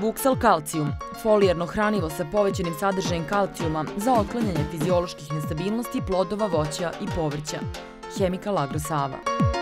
Buksal kalcijum, folijerno hranivo sa povećanim sadržajem kalcijuma za otklanjanje fizioloških nestabilnosti plodova, voća i povrća. Hemikal Agro Sava.